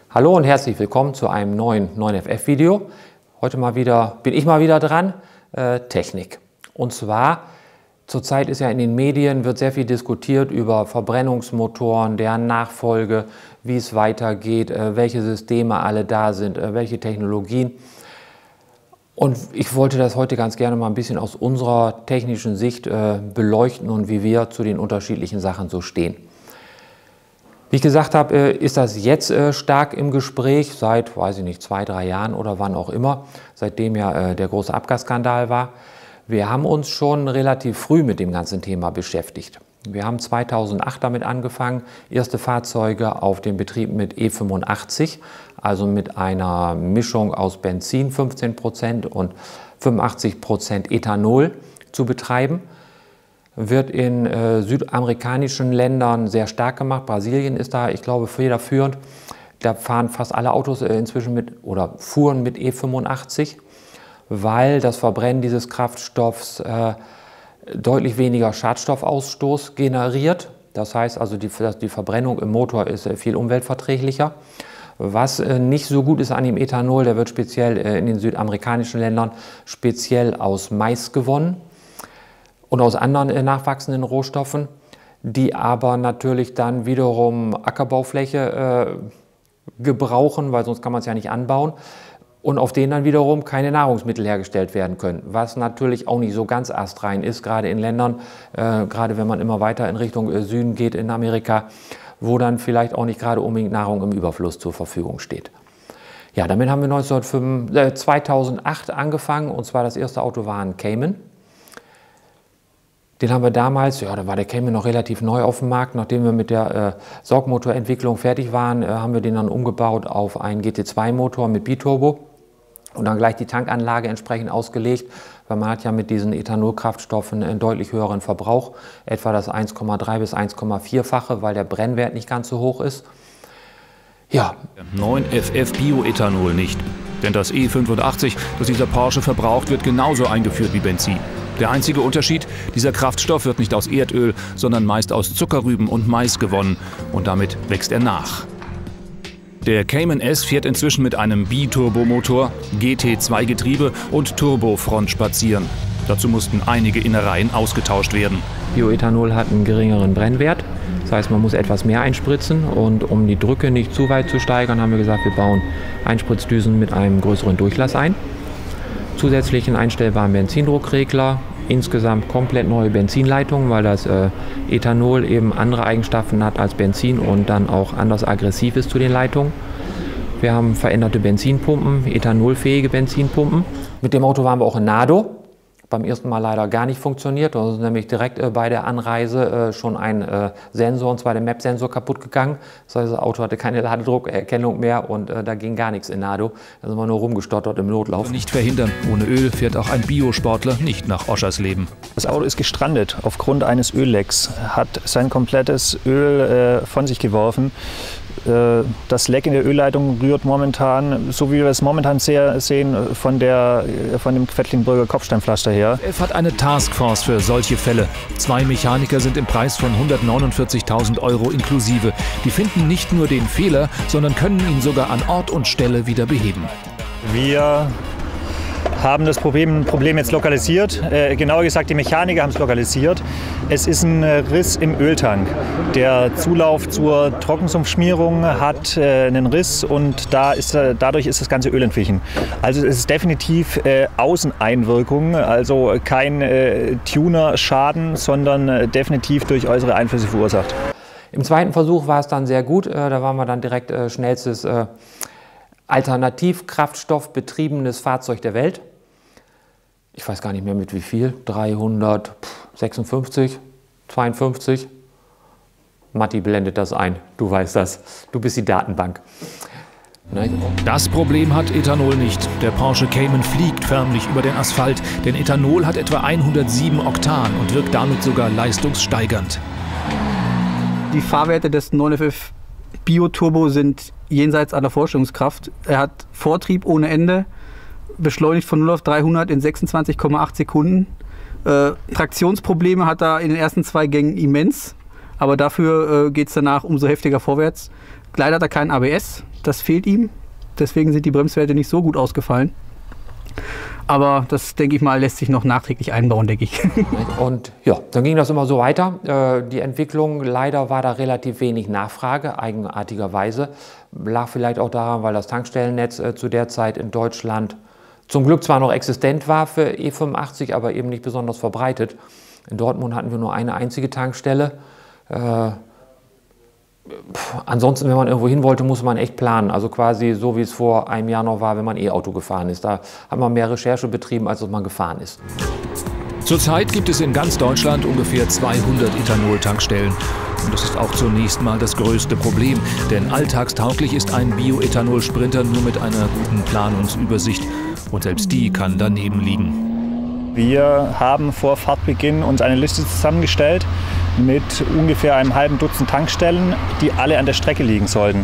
Hallo und herzlich willkommen zu einem neuen 9FF-Video. Heute bin ich mal wieder dran, Technik. Und zwar, zurzeit ist ja in den Medien, wird sehr viel diskutiert über Verbrennungsmotoren, deren Nachfolge, wie es weitergeht, welche Systeme alle da sind, welche Technologien. Und ich wollte das heute ganz gerne mal ein bisschen aus unserer technischen Sicht beleuchten und wie wir zu den unterschiedlichen Sachen so stehen. Wie ich gesagt habe, ist das jetzt stark im Gespräch, seit, weiß ich nicht, 2, 3 Jahren oder wann auch immer, seitdem ja der große Abgasskandal war. Wir haben uns schon relativ früh mit dem ganzen Thema beschäftigt. Wir haben 2008 damit angefangen, erste Fahrzeuge auf dem Betrieb mit E85, also mit einer Mischung aus Benzin 15% und 85% Ethanol zu betreiben. Wird in südamerikanischen Ländern sehr stark gemacht. Brasilien ist da, ich glaube, federführend. Da fahren fast alle Autos inzwischen fuhren mit E85, weil das Verbrennen dieses Kraftstoffs deutlich weniger Schadstoffausstoß generiert. Das heißt also, die Verbrennung im Motor ist viel umweltverträglicher. Was nicht so gut ist an dem Ethanol, der wird speziell in den südamerikanischen Ländern speziell aus Mais gewonnen und aus anderen nachwachsenden Rohstoffen, die aber natürlich dann wiederum Ackerbaufläche gebrauchen, weil sonst kann man es ja nicht anbauen, und auf denen dann wiederum keine Nahrungsmittel hergestellt werden können, was natürlich auch nicht so ganz astrein ist, gerade in Ländern, gerade wenn man immer weiter in Richtung Süden geht in Amerika, wo dann vielleicht auch nicht gerade unbedingt Nahrung im Überfluss zur Verfügung steht. Ja, damit haben wir 2008 angefangen, und zwar das erste Auto war ein Cayman. Den haben wir damals, ja, da war der Cayman noch relativ neu auf dem Markt. Nachdem wir mit der Saugmotorentwicklung fertig waren, haben wir den dann umgebaut auf einen GT2-Motor mit Biturbo und dann gleich die Tankanlage entsprechend ausgelegt, weil man hat ja mit diesen Ethanolkraftstoffen einen deutlich höheren Verbrauch, etwa das 1,3 bis 1,4-fache, weil der Brennwert nicht ganz so hoch ist. Ja. 9FF Bioethanol nicht, denn das E85, das dieser Porsche verbraucht, wird genauso eingeführt wie Benzin. Der einzige Unterschied, dieser Kraftstoff wird nicht aus Erdöl, sondern meist aus Zuckerrüben und Mais gewonnen, und damit wächst er nach. Der Cayman S fährt inzwischen mit einem Biturbomotor, GT2-Getriebe und Turbofront spazieren. Dazu mussten einige Innereien ausgetauscht werden. Bioethanol hat einen geringeren Brennwert, das heißt, man muss etwas mehr einspritzen, und um die Drücke nicht zu weit zu steigern, haben wir gesagt, wir bauen Einspritzdüsen mit einem größeren Durchlass ein. Zusätzlich einen einstellbaren Benzindruckregler, insgesamt komplett neue Benzinleitungen, weil das Ethanol eben andere Eigenschaften hat als Benzin und dann auch anders aggressiv ist zu den Leitungen. Wir haben veränderte Benzinpumpen, ethanolfähige Benzinpumpen. Mit dem Auto waren wir auch in Nado. Beim ersten Mal leider gar nicht funktioniert. Da ist nämlich direkt bei der Anreise schon ein Sensor, und zwar der Map-Sensor, kaputt gegangen. Das heißt, das Auto hatte keine Ladedruckerkennung mehr und da ging gar nichts in Nado. Da sind wir nur rumgestottert im Notlauf. Nicht verhindern, ohne Öl fährt auch ein Biosportler nicht nach Oschersleben. Das Auto ist gestrandet aufgrund eines Öllecks, hat sein komplettes Öl von sich geworfen. Das Leck in der Ölleitung rührt momentan, so wie wir es momentan sehen, von dem Quedlinburger Kopfsteinpflaster her. EF hat eine Taskforce für solche Fälle. 2 Mechaniker sind im Preis von 149.000 € inklusive. Die finden nicht nur den Fehler, sondern können ihn sogar an Ort und Stelle wieder beheben. Wir haben das Problem jetzt lokalisiert. Genauer gesagt, die Mechaniker haben es lokalisiert. Es ist ein Riss im Öltank. Der Zulauf zur Trockensumpfschmierung hat einen Riss, und dadurch ist das ganze Öl entwichen. Also es ist definitiv Außeneinwirkung, also kein Tuner-Schaden, sondern definitiv durch äußere Einflüsse verursacht. Im zweiten Versuch war es dann sehr gut. Da waren wir dann direkt schnellstes alternativkraftstoffbetriebenes Fahrzeug der Welt. Ich weiß gar nicht mehr mit wie viel, 356, 52. Matti blendet das ein, du weißt das, du bist die Datenbank. Nein. Das Problem hat Ethanol nicht. Der Porsche Cayman fliegt förmlich über den Asphalt, denn Ethanol hat etwa 107 Oktan und wirkt damit sogar leistungssteigernd. Die Fahrwerte des 9FF Bioturbo sind jenseits aller Vorstellungskraft. Er hat Vortrieb ohne Ende, beschleunigt von 0 auf 300 in 26,8 Sekunden. Traktionsprobleme hat er in den ersten 2 Gängen immens, aber dafür geht es danach umso heftiger vorwärts. Leider hat er kein ABS, das fehlt ihm. Deswegen sind die Bremswerte nicht so gut ausgefallen. Aber das, denke ich mal, lässt sich noch nachträglich einbauen, denke ich. Und ja, dann ging das immer so weiter. Die Entwicklung, leider war da relativ wenig Nachfrage, eigenartigerweise. Lag vielleicht auch daran, weil das Tankstellennetz zu der Zeit in Deutschland zum Glück zwar noch existent war für E85, aber eben nicht besonders verbreitet. In Dortmund hatten wir nur eine einzige Tankstelle. Ansonsten, wenn man irgendwo hin wollte, muss man echt planen. Also quasi so, wie es vor einem Jahr noch war, wenn man E-Auto gefahren ist. Da hat man mehr Recherche betrieben, als man gefahren ist. Zurzeit gibt es in ganz Deutschland ungefähr 200 Ethanol-Tankstellen. Und das ist auch zunächst mal das größte Problem. Denn alltagstauglich ist ein Bioethanol-Sprinter nur mit einer guten Planungsübersicht. Und selbst die kann daneben liegen. Wir haben vor Fahrtbeginn uns eine Liste zusammengestellt mit ungefähr einem halben Dutzend Tankstellen, die alle an der Strecke liegen sollten.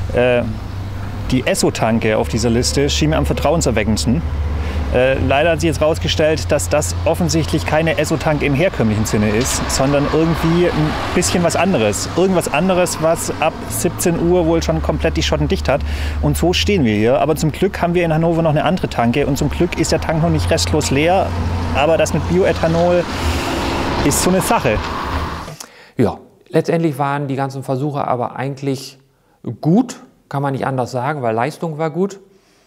Die Esso-Tanke auf dieser Liste schien mir am vertrauenserweckendsten. Leider hat sich jetzt herausgestellt, dass das offensichtlich keine Esso-Tank im herkömmlichen Sinne ist, sondern irgendwie ein bisschen was anderes. Irgendwas anderes, was ab 17 Uhr wohl schon komplett die Schotten dicht hat. Und so stehen wir hier. Aber zum Glück haben wir in Hannover noch eine andere Tanke. Und zum Glück ist der Tank noch nicht restlos leer. Aber das mit Bioethanol ist so eine Sache. Ja, letztendlich waren die ganzen Versuche aber eigentlich gut, kann man nicht anders sagen, weil Leistung war gut.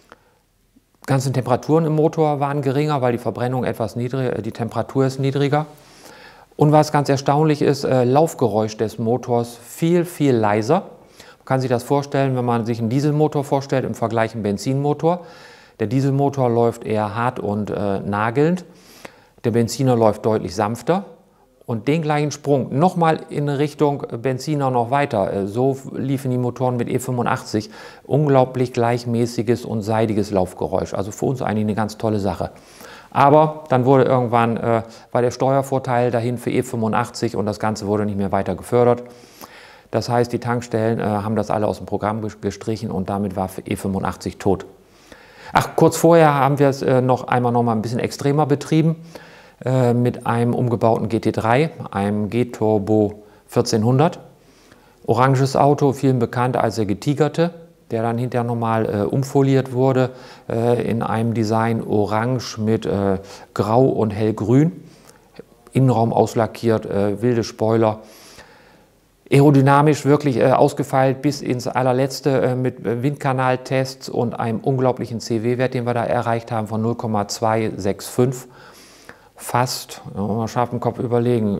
Die ganzen Temperaturen im Motor waren geringer, weil die Verbrennung etwas niedriger, die Temperatur ist niedriger. Und was ganz erstaunlich ist, Laufgeräusch des Motors viel, viel leiser. Man kann sich das vorstellen, wenn man sich einen Dieselmotor vorstellt im Vergleich einen Benzinmotor. Der Dieselmotor läuft eher hart und nagelnd. Der Benziner läuft deutlich sanfter. Und den gleichen Sprung nochmal in Richtung Benziner noch weiter. So liefen die Motoren mit E85. Unglaublich gleichmäßiges und seidiges Laufgeräusch. Also für uns eigentlich eine ganz tolle Sache. Aber dann wurde irgendwann, war der Steuervorteil dahin für E85 und das Ganze wurde nicht mehr weiter gefördert. Das heißt, die Tankstellen haben das alle aus dem Programm gestrichen und damit war für E85 tot. Ach, kurz vorher haben wir es noch mal ein bisschen extremer betrieben. Mit einem umgebauten GT3, einem G-Turbo 1400. Oranges Auto, vielen bekannt als der Getigerte, der dann hinterher nochmal umfoliert wurde in einem Design orange mit grau und hellgrün. Innenraum auslackiert, wilde Spoiler. Aerodynamisch wirklich ausgefeilt bis ins allerletzte mit Windkanaltests und einem unglaublichen CW-Wert, den wir da erreicht haben von 0,265. Fast, mal scharf im Kopf überlegen,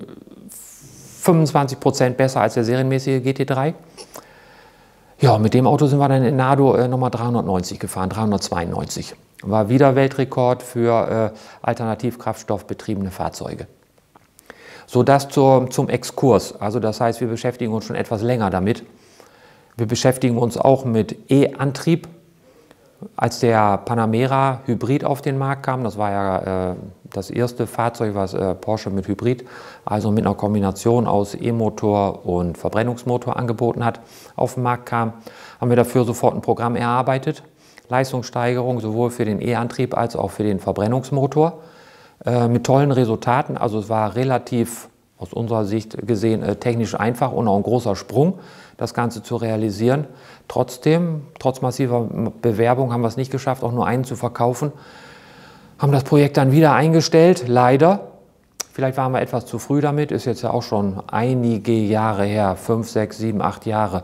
25% besser als der serienmäßige GT3. Ja, mit dem Auto sind wir dann in Nado nochmal 390 gefahren, 392. War wieder Weltrekord für alternativkraftstoffbetriebene Fahrzeuge. So, das zum Exkurs. Also das heißt, wir beschäftigen uns schon etwas länger damit. Wir beschäftigen uns auch mit E-Antrieb. Als der Panamera Hybrid auf den Markt kam, das war ja das erste Fahrzeug, was Porsche mit Hybrid, also mit einer Kombination aus E-Motor und Verbrennungsmotor angeboten hat, auf den Markt kam, haben wir dafür sofort ein Programm erarbeitet. Leistungssteigerung sowohl für den E-Antrieb als auch für den Verbrennungsmotor mit tollen Resultaten. Also es war relativ, aus unserer Sicht gesehen, technisch einfach und auch ein großer Sprung, das Ganze zu realisieren. Trotzdem, trotz massiver Bewerbung haben wir es nicht geschafft, auch nur einen zu verkaufen. Haben das Projekt dann wieder eingestellt, leider. Vielleicht waren wir etwas zu früh damit, ist jetzt ja auch schon einige Jahre her, 5, 6, 7, 8 Jahre.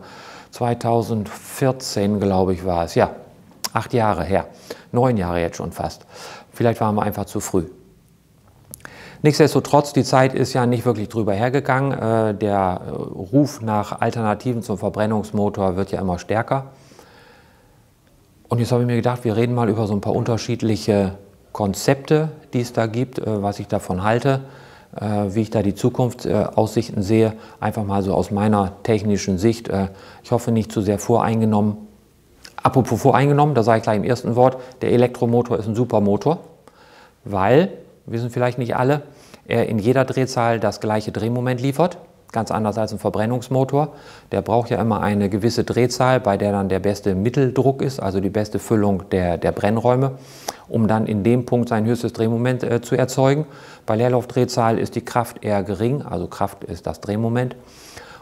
2014, glaube ich, war es, ja, 8 Jahre her, 9 Jahre jetzt schon fast. Vielleicht waren wir einfach zu früh. Nichtsdestotrotz, die Zeit ist ja nicht wirklich drüber hergegangen. Der Ruf nach Alternativen zum Verbrennungsmotor wird ja immer stärker. Und jetzt habe ich mir gedacht, wir reden mal über so ein paar unterschiedliche Konzepte, die es da gibt, was ich davon halte, wie ich da die Zukunftsaussichten sehe. Einfach mal so aus meiner technischen Sicht. Ich hoffe nicht zu sehr voreingenommen. Apropos voreingenommen, da sage ich gleich im ersten Wort, der Elektromotor ist ein super Motor, weil, wissen vielleicht nicht alle, er in jeder Drehzahl das gleiche Drehmoment liefert, ganz anders als ein Verbrennungsmotor. Der braucht ja immer eine gewisse Drehzahl, bei der dann der beste Mitteldruck ist, also die beste Füllung der Brennräume, um dann in dem Punkt sein höchstes Drehmoment zu erzeugen. Bei Leerlaufdrehzahl ist die Kraft eher gering, also Kraft ist das Drehmoment.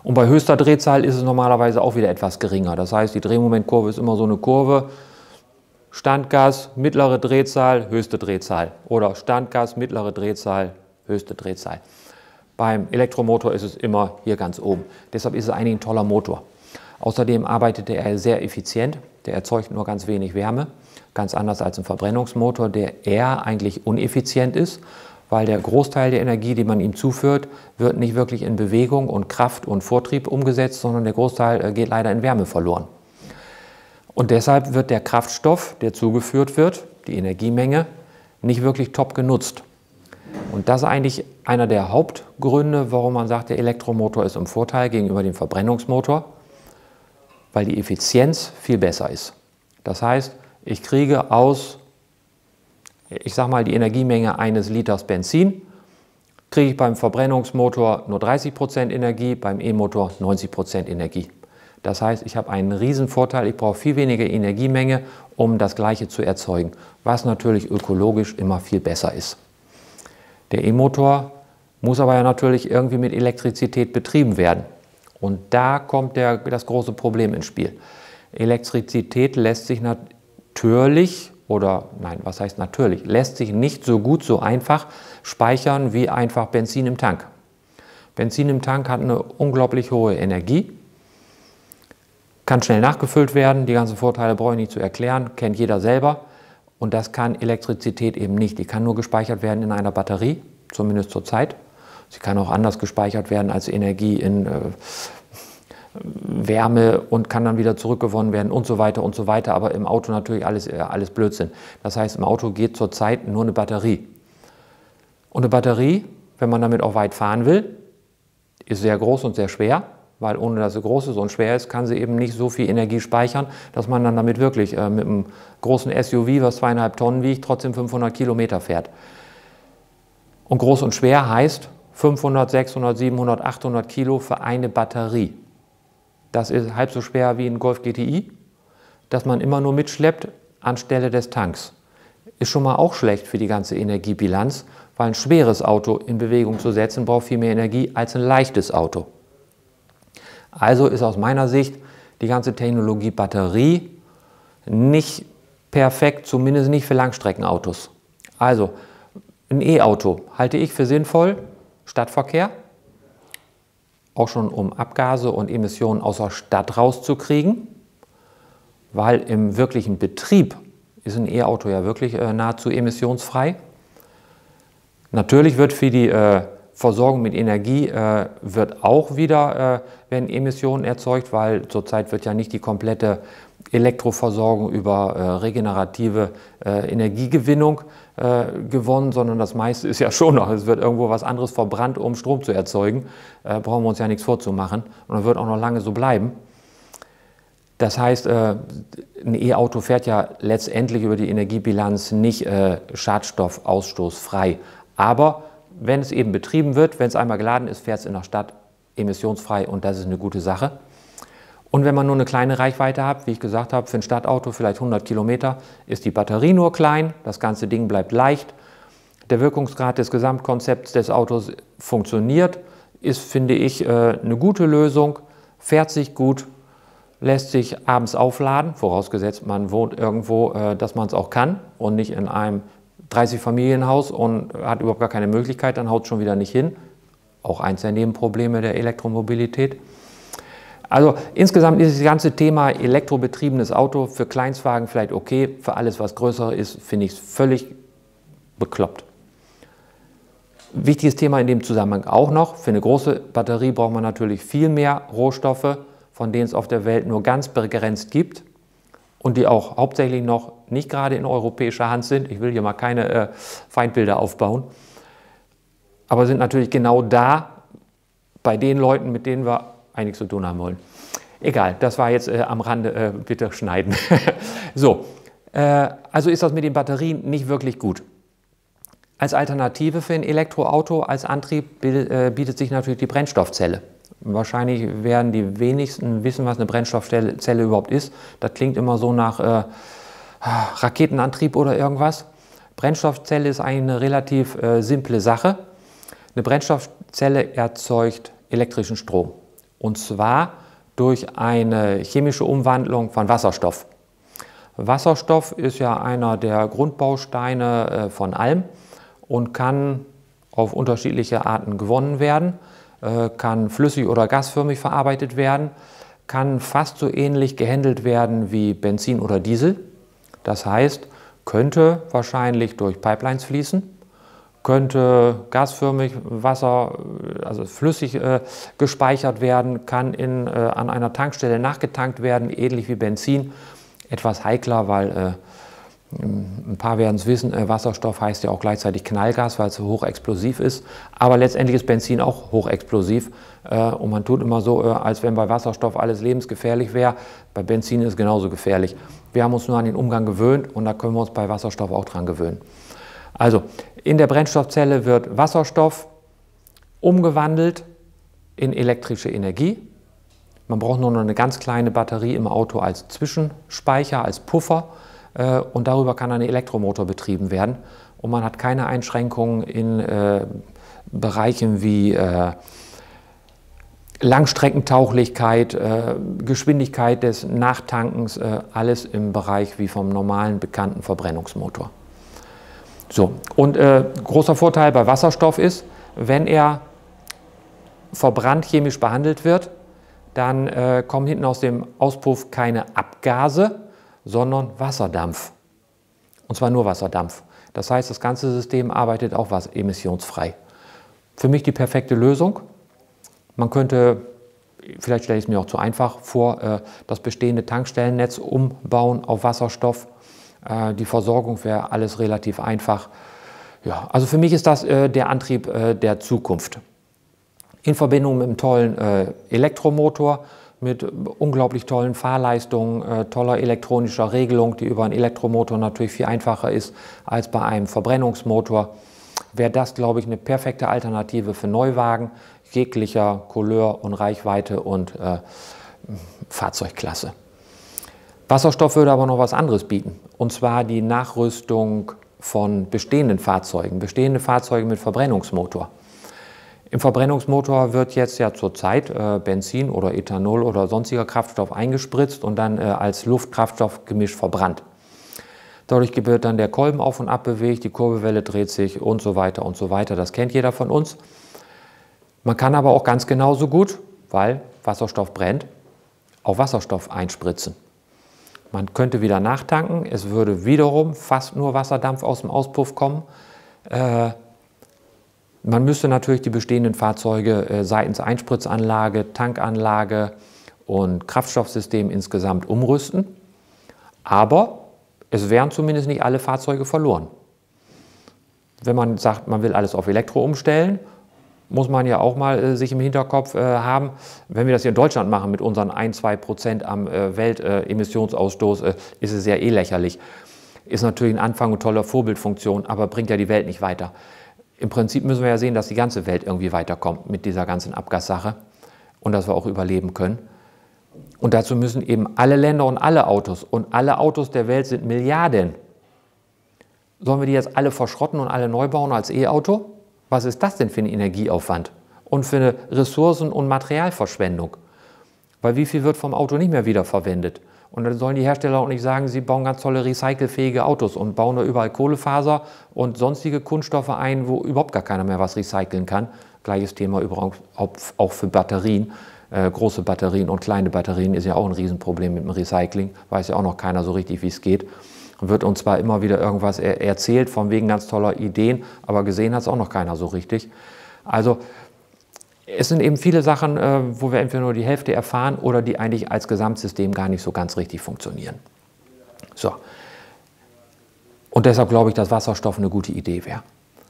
Und bei höchster Drehzahl ist es normalerweise auch wieder etwas geringer. Das heißt, die Drehmomentkurve ist immer so eine Kurve, Standgas, mittlere Drehzahl, höchste Drehzahl. Oder Standgas, mittlere Drehzahl, höchste Drehzahl. Beim Elektromotor ist es immer hier ganz oben. Deshalb ist es eigentlich ein toller Motor. Außerdem arbeitet er sehr effizient. Der erzeugt nur ganz wenig Wärme. Ganz anders als ein Verbrennungsmotor, der eher eigentlich uneffizient ist, weil der Großteil der Energie, die man ihm zuführt, wird nicht wirklich in Bewegung und Kraft und Vortrieb umgesetzt, sondern der Großteil geht leider in Wärme verloren. Und deshalb wird der Kraftstoff, der zugeführt wird, die Energiemenge, nicht wirklich top genutzt. Und das ist eigentlich einer der Hauptgründe, warum man sagt, der Elektromotor ist im Vorteil gegenüber dem Verbrennungsmotor, weil die Effizienz viel besser ist. Das heißt, ich kriege aus, ich sage mal, die Energiemenge eines Liters Benzin, kriege ich beim Verbrennungsmotor nur 30% Energie, beim E-Motor 90% Energie. Das heißt, ich habe einen riesen Vorteil, ich brauche viel weniger Energiemenge, um das Gleiche zu erzeugen, was natürlich ökologisch immer viel besser ist. Der E-Motor muss aber ja natürlich irgendwie mit Elektrizität betrieben werden. Und da kommt das große Problem ins Spiel. Elektrizität lässt sich natürlich, oder nein, was heißt natürlich, lässt sich nicht so gut, so einfach speichern wie einfach Benzin im Tank. Benzin im Tank hat eine unglaublich hohe Energie, kann schnell nachgefüllt werden, die ganzen Vorteile brauche ich nicht zu erklären, kennt jeder selber. Und das kann Elektrizität eben nicht. Die kann nur gespeichert werden in einer Batterie, zumindest zur Zeit. Sie kann auch anders gespeichert werden als Energie in Wärme und kann dann wieder zurückgewonnen werden und so weiter und so weiter. Aber im Auto natürlich alles Blödsinn. Das heißt, im Auto geht zurzeit nur eine Batterie. Und eine Batterie, wenn man damit auch weit fahren will, ist sehr groß und sehr schwer. Weil ohne dass sie groß ist und schwer ist, kann sie eben nicht so viel Energie speichern, dass man dann damit wirklich mit einem großen SUV, was 2,5 Tonnen wiegt, trotzdem 500 Kilometer fährt. Und groß und schwer heißt 500, 600, 700, 800 Kilo für eine Batterie. Das ist halb so schwer wie ein Golf GTI, das man immer nur mitschleppt anstelle des Tanks. Ist schon mal auch schlecht für die ganze Energiebilanz, weil ein schweres Auto in Bewegung zu setzen, braucht viel mehr Energie als ein leichtes Auto. Also ist aus meiner Sicht die ganze Technologie Batterie nicht perfekt, zumindest nicht für Langstreckenautos. Also ein E-Auto halte ich für sinnvoll, Stadtverkehr, auch schon um Abgase und Emissionen aus der Stadt rauszukriegen, weil im wirklichen Betrieb ist ein E-Auto ja wirklich nahezu emissionsfrei. Natürlich wird für die Versorgung mit Energie wird auch wieder werden Emissionen erzeugt, weil zurzeit wird ja nicht die komplette Elektroversorgung über regenerative Energiegewinnung gewonnen, sondern das meiste ist ja schon noch, es wird irgendwo was anderes verbrannt, um Strom zu erzeugen. Brauchen wir uns ja nichts vorzumachen und das wird auch noch lange so bleiben. Das heißt, ein E-Auto fährt ja letztendlich über die Energiebilanz nicht schadstoffausstoßfrei, aber wenn es eben betrieben wird, wenn es einmal geladen ist, fährt es in der Stadt emissionsfrei und das ist eine gute Sache. Und wenn man nur eine kleine Reichweite hat, wie ich gesagt habe, für ein Stadtauto vielleicht 100 Kilometer, ist die Batterie nur klein, das ganze Ding bleibt leicht. Der Wirkungsgrad des Gesamtkonzepts des Autos funktioniert, ist, finde ich, eine gute Lösung, fährt sich gut, lässt sich abends aufladen, vorausgesetzt man wohnt irgendwo, dass man es auch kann und nicht in einem 30-Familienhaus und hat überhaupt gar keine Möglichkeit, dann haut es schon wieder nicht hin. Auch eins der Nebenprobleme der Elektromobilität. Also insgesamt ist das ganze Thema elektrobetriebenes Auto für Kleinstwagen vielleicht okay, für alles, was größer ist, finde ich es völlig bekloppt. Wichtiges Thema in dem Zusammenhang auch noch, für eine große Batterie braucht man natürlich viel mehr Rohstoffe, von denen es auf der Welt nur ganz begrenzt gibt. Und die auch hauptsächlich noch nicht gerade in europäischer Hand sind. Ich will hier mal keine Feindbilder aufbauen. Aber sind natürlich genau da bei den Leuten, mit denen wir einiges zu tun haben wollen. Egal, das war jetzt am Rande, bitte schneiden. So, also ist das mit den Batterien nicht wirklich gut. Als Alternative für ein Elektroauto, als Antrieb bietet sich natürlich die Brennstoffzelle. Wahrscheinlich werden die wenigsten wissen, was eine Brennstoffzelle überhaupt ist. Das klingt immer so nach Raketenantrieb oder irgendwas. Brennstoffzelle ist eigentlich eine relativ simple Sache. Eine Brennstoffzelle erzeugt elektrischen Strom. Und zwar durch eine chemische Umwandlung von Wasserstoff. Wasserstoff ist ja einer der Grundbausteine von allem und kann auf unterschiedliche Arten gewonnen werden, kann flüssig oder gasförmig verarbeitet werden, kann fast so ähnlich gehandelt werden wie Benzin oder Diesel. Das heißt, könnte wahrscheinlich durch Pipelines fließen, könnte gasförmig Wasser, also flüssig gespeichert werden, kann an einer Tankstelle nachgetankt werden, ähnlich wie Benzin. Etwas heikler, weil ein paar werden es wissen, Wasserstoff heißt ja auch gleichzeitig Knallgas, weil es so hochexplosiv ist. Aber letztendlich ist Benzin auch hochexplosiv. Und man tut immer so, als wenn bei Wasserstoff alles lebensgefährlich wäre. Bei Benzin ist es genauso gefährlich. Wir haben uns nur an den Umgang gewöhnt und da können wir uns bei Wasserstoff auch dran gewöhnen. Also in der Brennstoffzelle wird Wasserstoff umgewandelt in elektrische Energie. Man braucht nur noch eine ganz kleine Batterie im Auto als Zwischenspeicher, als Puffer. Und darüber kann ein Elektromotor betrieben werden. Und man hat keine Einschränkungen in Bereichen wie Langstreckentauglichkeit, Geschwindigkeit des Nachtankens, alles im Bereich wie vom normalen, bekannten Verbrennungsmotor. So, und großer Vorteil bei Wasserstoff ist, wenn er verbrannt chemisch behandelt wird, dann kommen hinten aus dem Auspuff keine Abgase, sondern Wasserdampf. Und zwar nur Wasserdampf. Das heißt, das ganze System arbeitet auch emissionsfrei. Für mich die perfekte Lösung. Man könnte, vielleicht stelle ich es mir auch zu einfach vor, das bestehende Tankstellennetz umbauen auf Wasserstoff. Die Versorgung wäre alles relativ einfach. Ja, also für mich ist das der Antrieb der Zukunft. In Verbindung mit einem tollen Elektromotor, mit unglaublich tollen Fahrleistungen, toller elektronischer Regelung, die über einen Elektromotor natürlich viel einfacher ist als bei einem Verbrennungsmotor, wäre das, glaube ich, eine perfekte Alternative für Neuwagen jeglicher Couleur und Reichweite und Fahrzeugklasse. Wasserstoff würde aber noch was anderes bieten, und zwar die Nachrüstung von bestehenden Fahrzeugen mit Verbrennungsmotor. Im Verbrennungsmotor wird jetzt ja zurzeit Benzin oder Ethanol oder sonstiger Kraftstoff eingespritzt und dann als Luft-Kraftstoff-Gemisch verbrannt. Dadurch wird dann der Kolben auf und ab bewegt, die Kurbelwelle dreht sich und so weiter und so weiter. Das kennt jeder von uns. Man kann aber auch ganz genauso gut, weil Wasserstoff brennt, auch Wasserstoff einspritzen. Man könnte wieder nachtanken, es würde wiederum fast nur Wasserdampf aus dem Auspuff kommen. Man müsste natürlich die bestehenden Fahrzeuge seitens Einspritzanlage, Tankanlage und Kraftstoffsystem insgesamt umrüsten. Aber es wären zumindest nicht alle Fahrzeuge verloren. Wenn man sagt, man will alles auf Elektro umstellen, muss man ja auch mal sich im Hinterkopf haben, wenn wir das hier in Deutschland machen mit unseren 1–2% am Weltemissionsausstoß, ist es ja eh lächerlich. Ist natürlich ein Anfang und toller Vorbildfunktion, aber bringt ja die Welt nicht weiter. Im Prinzip müssen wir ja sehen, dass die ganze Welt irgendwie weiterkommt mit dieser ganzen Abgassache und dass wir auch überleben können. Und dazu müssen eben alle Länder und alle Autos der Welt sind Milliarden. Sollen wir die jetzt alle verschrotten und alle neu bauen als E-Auto? Was ist das denn für ein Energieaufwand und für eine Ressourcen- und Materialverschwendung? Weil wie viel wird vom Auto nicht mehr wiederverwendet? Und dann sollen die Hersteller auch nicht sagen, sie bauen ganz tolle recycelfähige Autos und bauen da überall Kohlefaser und sonstige Kunststoffe ein, wo überhaupt gar keiner mehr was recyceln kann. Gleiches Thema übrigens auch für Batterien. Große Batterien und kleine Batterien ist ja auch ein Riesenproblem mit dem Recycling. Weiß ja auch noch keiner so richtig, wie es geht. Wird uns zwar immer wieder irgendwas erzählt, von wegen ganz toller Ideen, aber gesehen hat es auch noch keiner so richtig. Also es sind eben viele Sachen, wo wir entweder nur die Hälfte erfahren oder die eigentlich als Gesamtsystem gar nicht so ganz richtig funktionieren. So. Und deshalb glaube ich, dass Wasserstoff eine gute Idee wäre.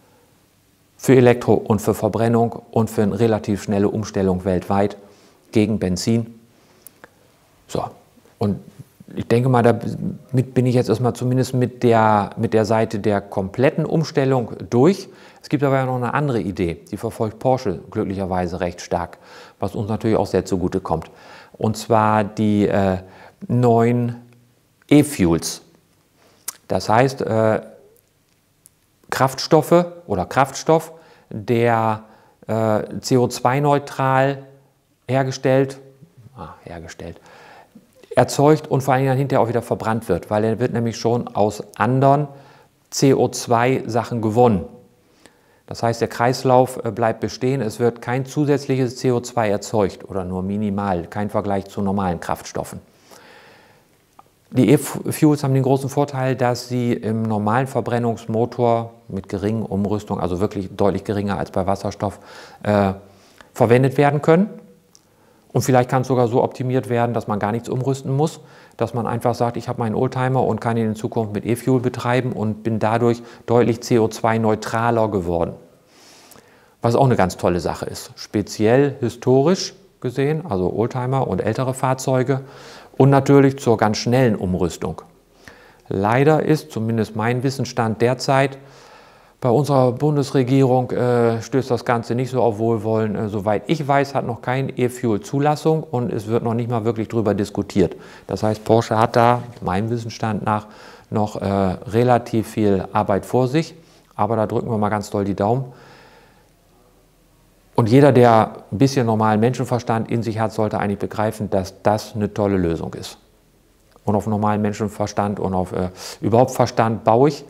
Für Elektro und für Verbrennung und für eine relativ schnelle Umstellung weltweit gegen Benzin. So. Und ich denke mal, damit bin ich jetzt erstmal zumindest mit der Seite der kompletten Umstellung durch. Es gibt aber ja noch eine andere Idee, die verfolgt Porsche glücklicherweise recht stark, was uns natürlich auch sehr zugute kommt. Und zwar die neuen E-Fuels. Das heißt, Kraftstoff, der CO2-neutral erzeugt und vor allem dann hinterher auch wieder verbrannt wird, weil er wird nämlich schon aus anderen CO2-Sachen gewonnen. Das heißt, der Kreislauf bleibt bestehen, es wird kein zusätzliches CO2 erzeugt oder nur minimal, kein Vergleich zu normalen Kraftstoffen. Die E-Fuels haben den großen Vorteil, dass sie im normalen Verbrennungsmotor mit geringen Umrüstung, also wirklich deutlich geringer als bei Wasserstoff, verwendet werden können. Und vielleicht kann es sogar so optimiert werden, dass man gar nichts umrüsten muss, dass man einfach sagt, ich habe meinen Oldtimer und kann ihn in Zukunft mit E-Fuel betreiben und bin dadurch deutlich CO2-neutraler geworden. Was auch eine ganz tolle Sache ist, speziell historisch gesehen, also Oldtimer und ältere Fahrzeuge und natürlich zur ganz schnellen Umrüstung. Leider ist, zumindest mein Wissensstand derzeit, bei unserer Bundesregierung stößt das Ganze nicht so auf Wohlwollen. Soweit ich weiß, hat noch kein E-Fuel Zulassung und es wird noch nicht mal wirklich darüber diskutiert. Das heißt, Porsche hat da, meinem Wissensstand nach, noch relativ viel Arbeit vor sich. Aber da drücken wir mal ganz doll die Daumen. Und jeder, der ein bisschen normalen Menschenverstand in sich hat, sollte eigentlich begreifen, dass das eine tolle Lösung ist. Und auf normalen Menschenverstand und auf überhaupt Verstand baue ich.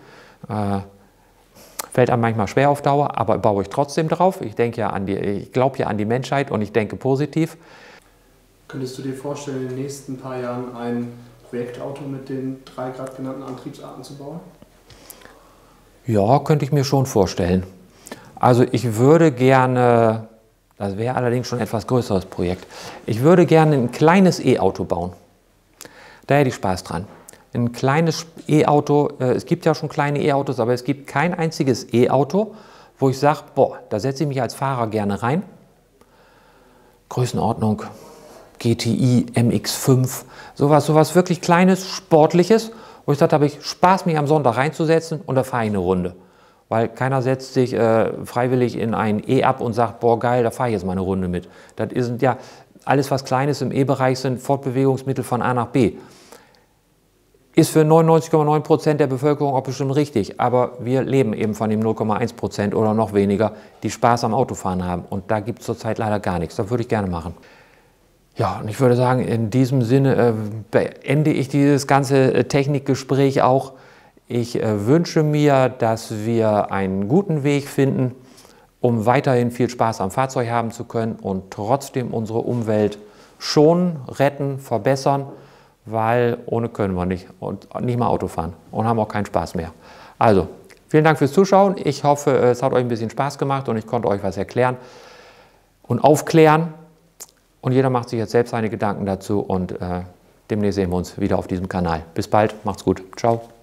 Fällt einem manchmal schwer auf Dauer, aber baue ich trotzdem drauf. Ich glaube ja an die Menschheit und ich denke positiv. Könntest du dir vorstellen, in den nächsten paar Jahren ein Projektauto mit den 3 gerade genannten Antriebsarten zu bauen? Ja, könnte ich mir schon vorstellen. Also ich würde gerne, das wäre allerdings schon ein etwas größeres Projekt, ich würde gerne ein kleines E-Auto bauen. Da hätte ich Spaß dran. Ein kleines E-Auto, es gibt ja schon kleine E-Autos, aber es gibt kein einziges E-Auto, wo ich sage, boah, da setze ich mich als Fahrer gerne rein. Größenordnung GTI, MX5, sowas wirklich Kleines, Sportliches, wo ich sage, da habe ich Spaß, mich am Sonntag reinzusetzen und da fahre ich eine Runde. Weil keiner setzt sich freiwillig in ein E ab und sagt, boah geil, da fahre ich jetzt mal eine Runde mit. Das ist ja alles, was Kleines im E-Bereich sind, Fortbewegungsmittel von A nach B. Ist für 99,9% der Bevölkerung auch bestimmt richtig, aber wir leben eben von dem 0,1% oder noch weniger, die Spaß am Autofahren haben. Und da gibt es zurzeit leider gar nichts. Das würde ich gerne machen. Ja, und ich würde sagen, in diesem Sinne beende ich dieses ganze Technikgespräch auch. Ich wünsche mir, dass wir einen guten Weg finden, um weiterhin viel Spaß am Fahrzeug haben zu können und trotzdem unsere Umwelt schonen, retten, verbessern. Weil ohne können wir nicht und nicht mal Auto fahren und haben auch keinen Spaß mehr. Also, vielen Dank fürs Zuschauen. Ich hoffe, es hat euch ein bisschen Spaß gemacht und ich konnte euch was erklären und aufklären. Und jeder macht sich jetzt selbst seine Gedanken dazu und demnächst sehen wir uns wieder auf diesem Kanal. Bis bald, macht's gut. Ciao.